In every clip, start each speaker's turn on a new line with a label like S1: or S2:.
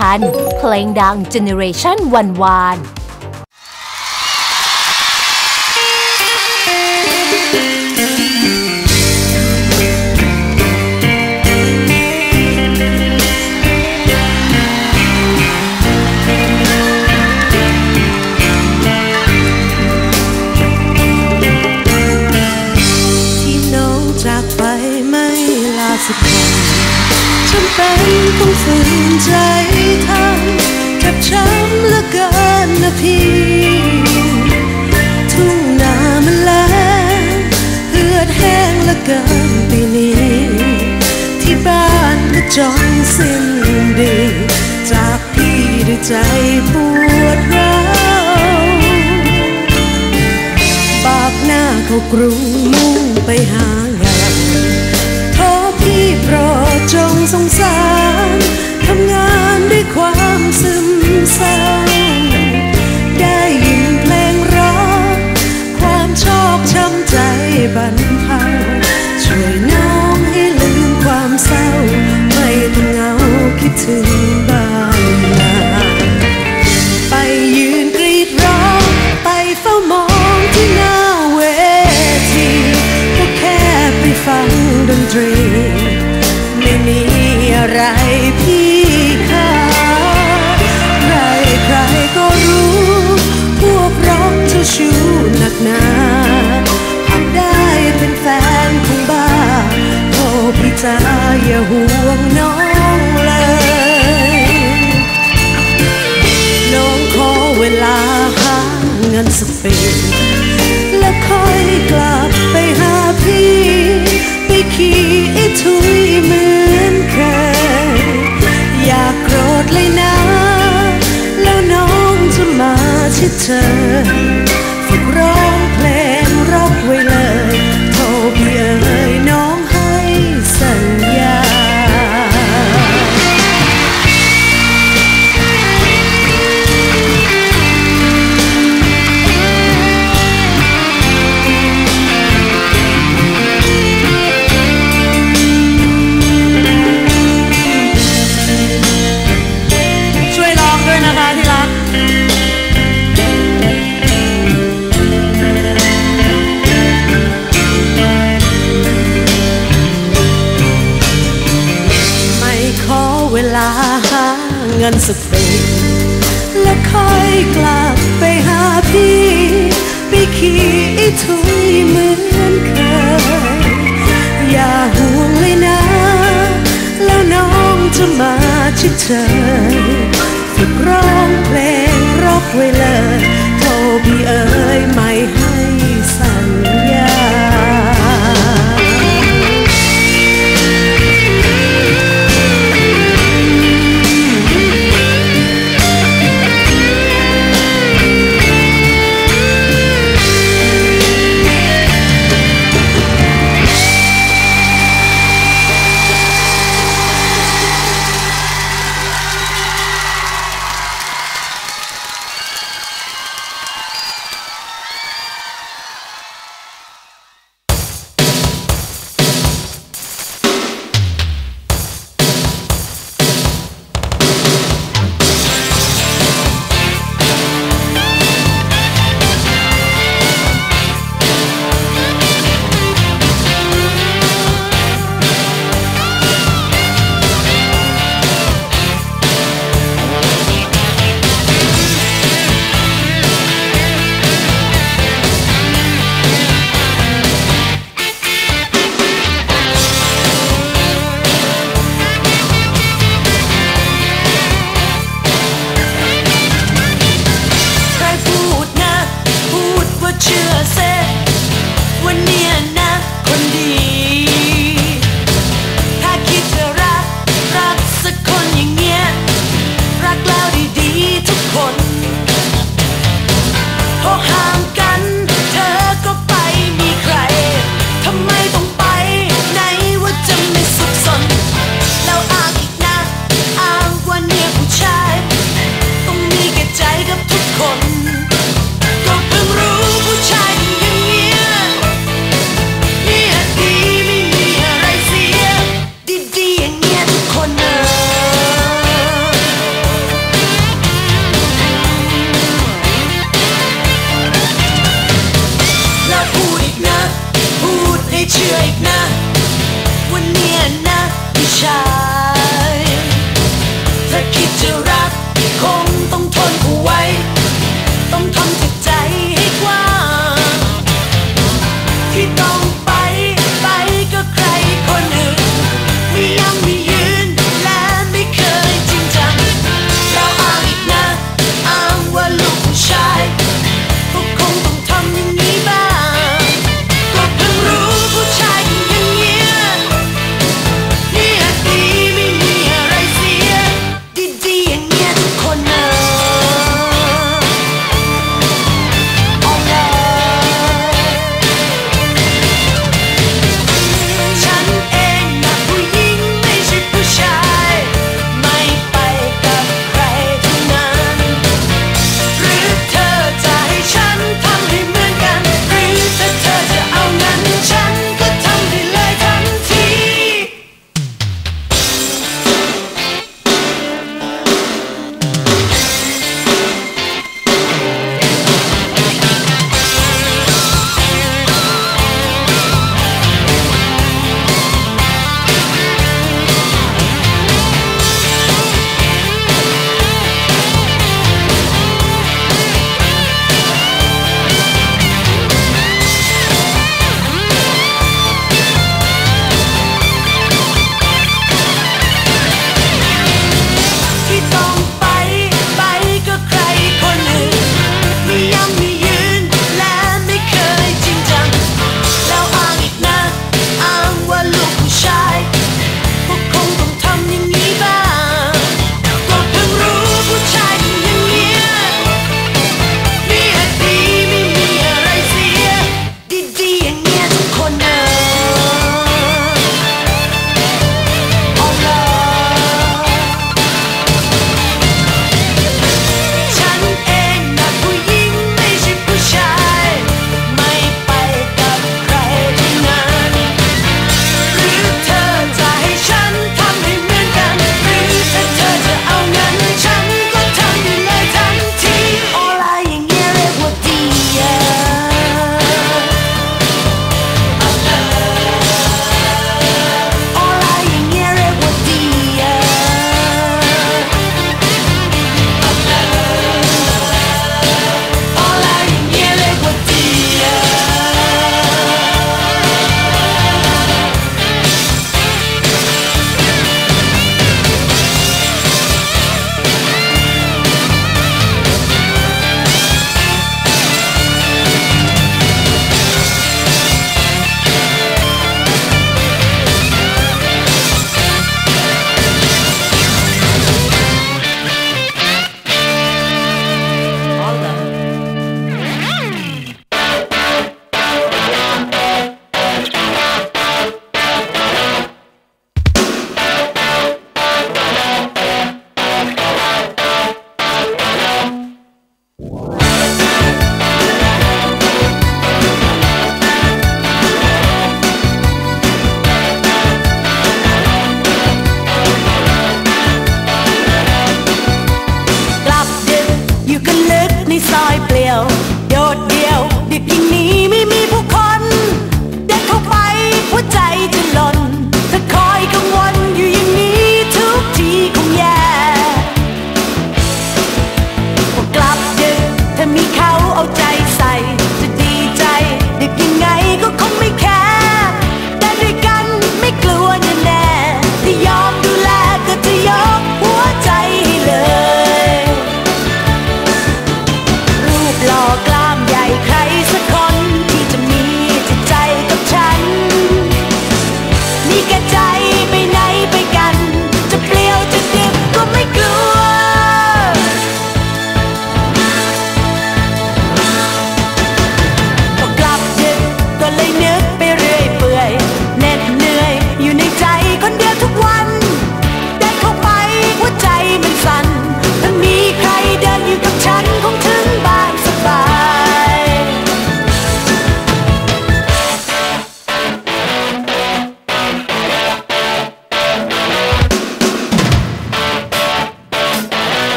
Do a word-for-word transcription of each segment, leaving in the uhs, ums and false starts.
S1: ทันเพลงดังเจเนเรชันวันวาน
S2: สักคนจำเป็นต้องฝืนใจทำแทบช้ำเหลือเกินนะพี่ทุ่งนามันแล้งเลือดแห้งเหลือเกินปีนี้ที่บ้านก็จนสิ้นดีจากพี่ด้วยใจปวดร้าวบากหน้าเข้ากรุงมุ่งไปหางานพี่โปรดจงสงสารทำงานด้วยความซึมเศร้าได้ยินเพลงรักความชอกช้ำใจบรรเทาช่วยน้องให้ลืมความเศร้าไม่ต้องเหงาคิดถึงบ้านนาไปยืนกรีดร้องไปเฝ้ามองที่หน้าเวทีก็แค่ไปฟังดนตรีไม่มีอะไรพี่ค่าใครใครก็รู้พวกร็อกเจ้าชู้หนักหนาหากได้เป็นแฟนคงบ้าโอ้พี่จ๋าอย่าห่วงน้องเลยน้องขอเวลาหาเงินสักปีและค่อยกลับไปหาพี่ไปขี่ไอ้ทุยเหมือนเคยอย่าโกรธเลยนะแล้วน้องจะมาชิดเธอฝึกร้องเพลงร็อกไว้เลยโทรพี่เอ๋ยน้องให้สัญญาเงินสักปีและค่อยกลับไปหาพี่ไปขี่ไอ้ทุยเหมือนเคยอย่าห่วงเลยนะแล้วน้องจะมาชิดเธอฝึกร้องเพลงร็อกไว้เลยโทรพี่เอ๋ยไม่ให้สัญญา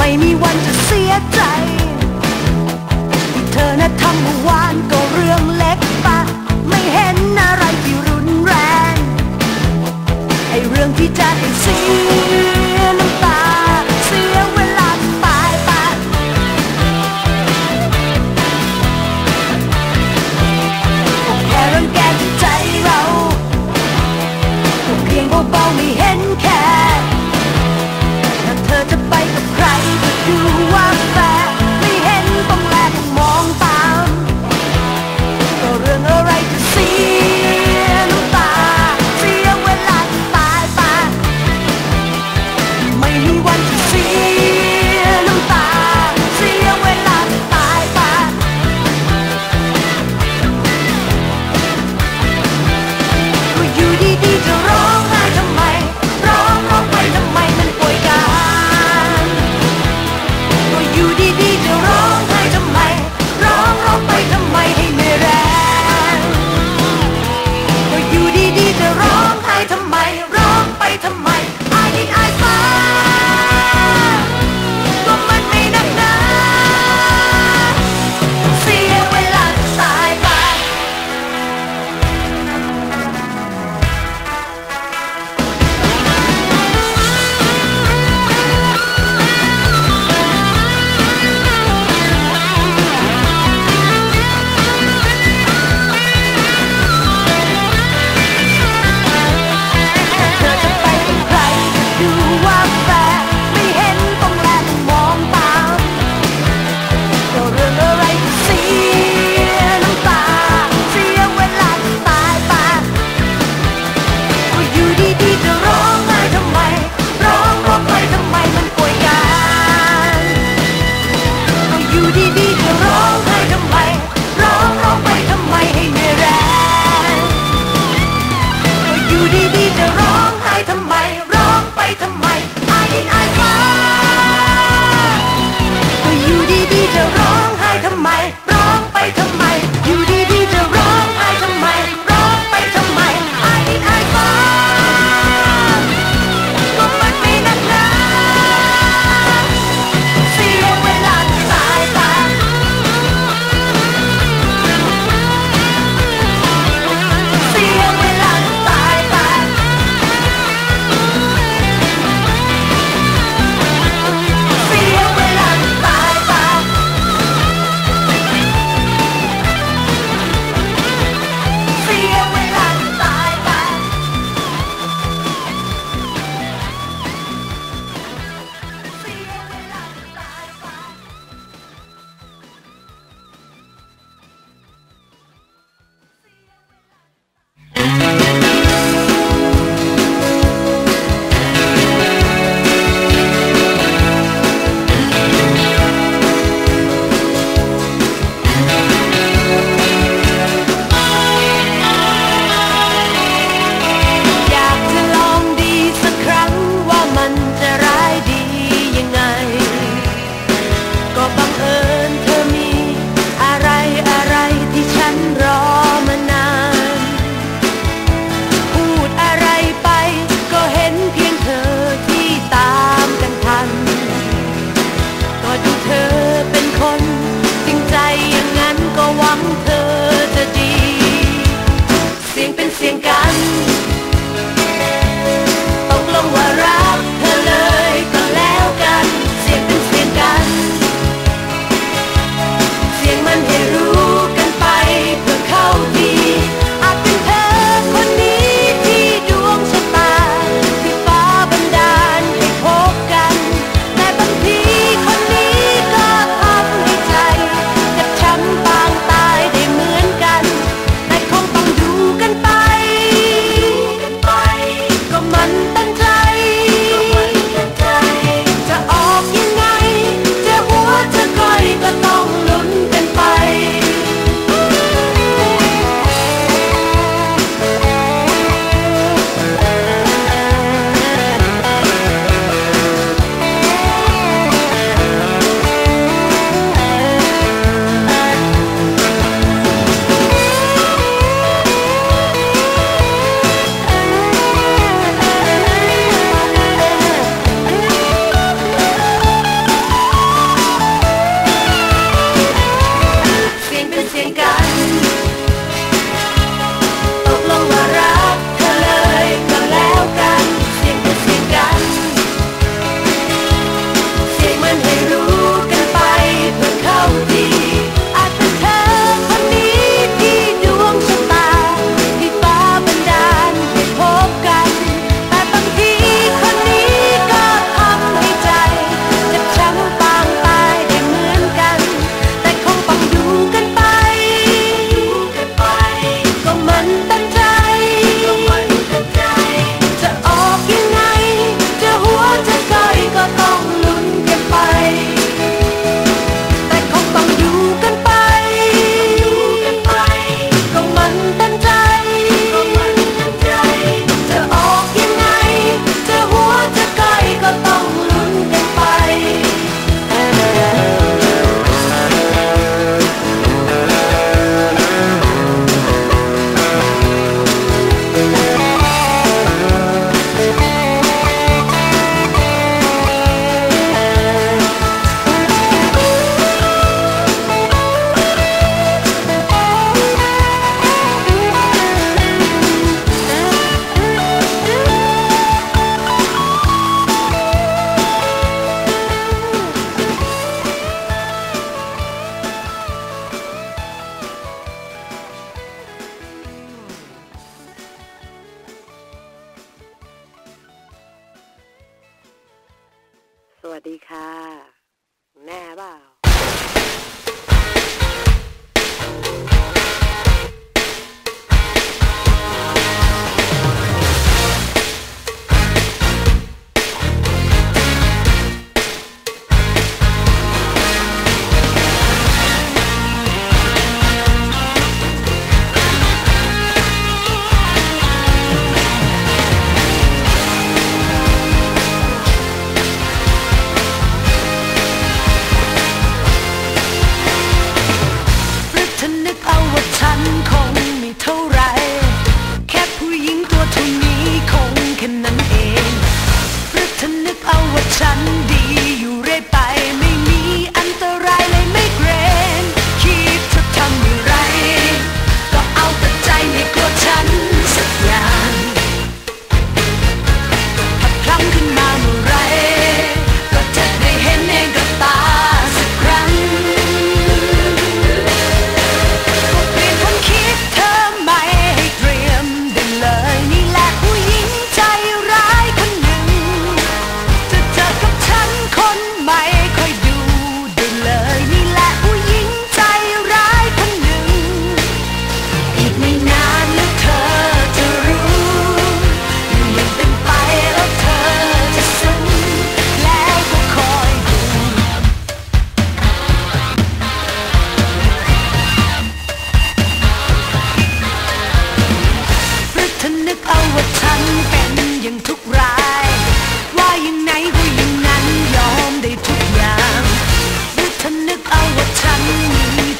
S2: ไม่มีวันจะเสียใจที่เธอน่ะทำเมื่อวานก็เรื่องเล็กปะไม่เห็นอะไรที่รุนแรงไอ้เรื่องที่จะให้เสียน้ำตาเสียเวลาตายไปก็แค่รังแกใจเราก็เพียงเบาๆไม่เห็นแค่ถ้าเธอจะไปกับใครก็ดูว่าแฟร์ไม่เห็นต้องแลต้องมองตามก็เรื่องอะไรจะเสียน้ำตาเสียเวลาตายไปไม่มีวันจะเสียน้ำตาเสียเวลาตายไปก็อยู่ดีๆจะร้องไห้ทำไมร้องร้องไปทำไมมันป่วยกันก็อยู่ดีๆจะร้องไห้ทำไมร้องร้องไปทำไมให้ไม่แรงก็อยู่ดีๆจะร้องไห้ทำไมร้องไปทำไมอายดินอายฟ้าก็มันไม่นักหนาเสียเวลาตายไปเธอจะไปกับใครก็ดูว่าแฟร์ไม่เห็นต้องแลต้องมองตามก็เรื่องอะไรจะเสียน้ำตาเสียเวลาจะตายไปก็อยู่ดีๆจะร้องไห้ทำไมร้องร้องไปทำไมมันป่วยกันก็อยู่ดีๆจะร้องไห้ทำไมร้องร้องไปทำไมให้เหนื่อยแรงก็อยู่ดีๆจะร้องไห้ทำไมร้องไปทำไมอายดินอายฟ้าก็อยู่ดีๆจะร้องไห้ทำไมร้องไปทำไมอยู่ดีๆจะร้องไห้ทำไมร้องไปทำไมอายดินอายฟ้าก็มันไม่นักหนาเสียเวลาตายไป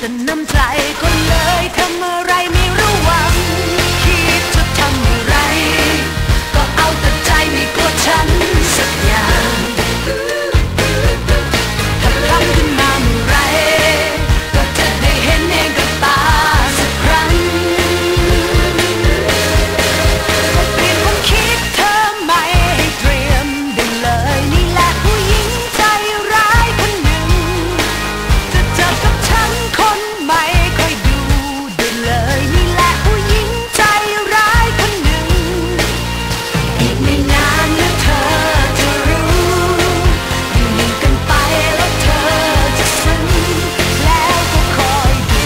S2: แต่น้ำใจก็เลยทำอะไรไม่ระวังคิดจะทำอะไรก็เอาแต่ใจไม่กลัวฉันสักอย่างถ้าพลั้งขึ้นมาเมื่อไรก็จะได้เห็นเองกับตาสักครั้งก็เปลี่ยนความคิดเธอไม่ให้เตรียมได้เลยนี่แหละผู้หญิงใจร้ายคนหนึ่งจะเจอกับฉันคนใหม่คอยดูได้เลยนี่แหละผู้หญิงใจร้ายคนหนึ่งอีกไม่นานนะเธอจะรู้อยู่นิ่งกันไปแล้วเธอจะซึ้งแล้วก็คอยดู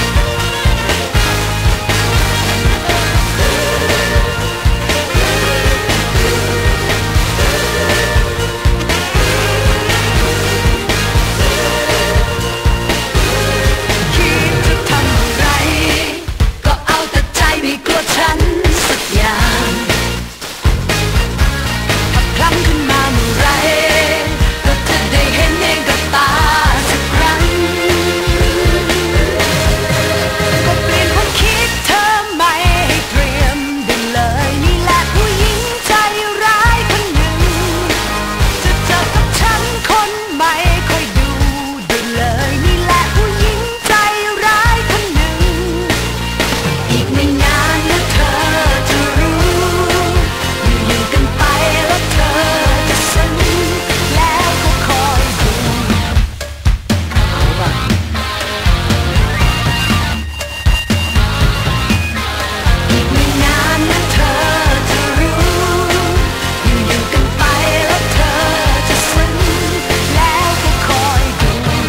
S2: คิดจะทำอะไรก็เอาแต่ใจไม่กลัวฉันสักอย่างถ้าพลั้งขึ้นมาเมื่อไรก็จะได้เห็นเองกับตาสักครั้งก็เปลี่ยนความคิดเธอไม่ให้เตรียมได้เลยนี่แหละผู้หญิงใจร้ายคนหนึ่งจะเจอกับฉันคนใหม่คอยดูได้เลยนี่แหละผู้หญิงใจร้ายคนหนึ่งอีกไม่นานนะเธอจะรู้อยู่อยู่กันไปแล้วเธอจะซึ้งแล้วก็คอยดูอีกไม่นานนะเธอจะรู้อยู่อยู่กันไปแล้วเธอจะซึ้งแล้วก็คอยดู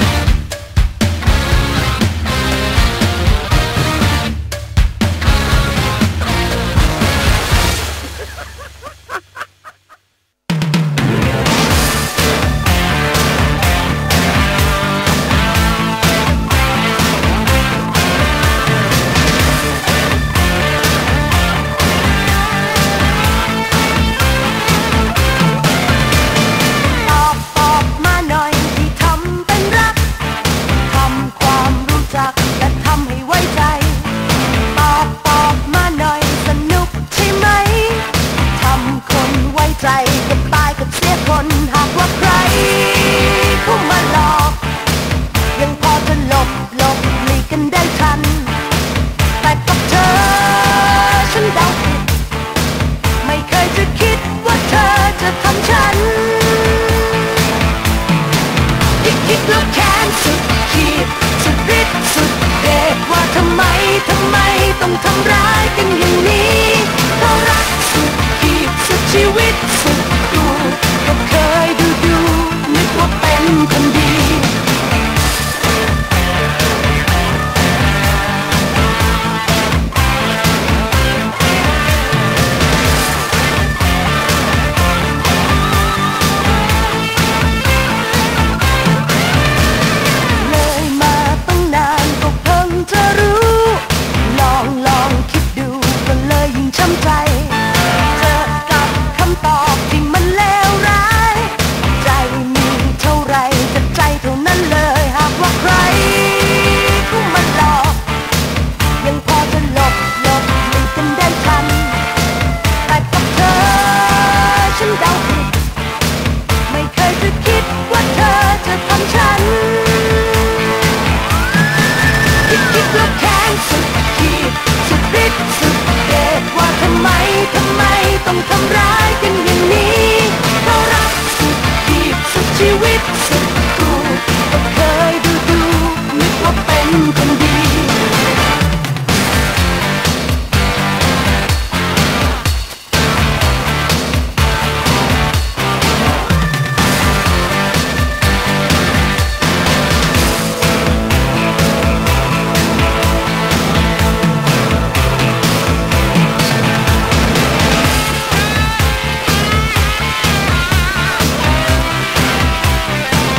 S2: ตอบตอบมาหน่อยที่ทำเป็นรักทำความรู้จักและทำให้ไว้ใจตอบตอบมาหน่อยสนุกใช่ไหมทำคนไว้ใจกับตายกับเสียคนหากว่าใครเข้ามาหลอกยังพอจะหลบหลบหลีกกันได้ทันแต่กับเธอฉันเดาผิดไม่เคยจะคิดว่าเธอจะทำฉันคิดคิดแล้วแค้นสุดขีดสุดฤทธิ์สุดเดชว่าทำไมทำไมต้องทำร้ายกันอย่างนี้เพราะรักสุดขีดสุดชีวิตสุดตัวก็เคยดูดูนึกว่าเป็นคนดี เลยมาตั้งนานก็เพิ่งจะรู้ ลองลองคิดดูก็เลยยิ่งช้ำใจ เจอกับคำตอบที่มันเลวร้าย ใจมีเท่าไรจะใจเท่านั้นเลยหากว่าใครเข้ามาหลอกยังพอจะหลบหลบหลีกกันได้ทันแต่กับเธอฉันเดาผิดไม่เคยจะคิดว่าเธอจะทำฉันคิดคิดแล้วแค้นสุดขีดสุดฤทธิ์สุดเดชว่าทำไมทำไมต้องทำร้ายกันอย่างนี้เพราะรักสุดขีดสุดชีวิตสุดตัวก็เคยดูดูนึกว่าเป็นคนดี เ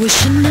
S2: ฉัน